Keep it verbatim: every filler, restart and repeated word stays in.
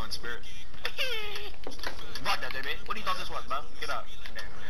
in spirit. Fuck that, J B. What do you thought this was, bro? Get up.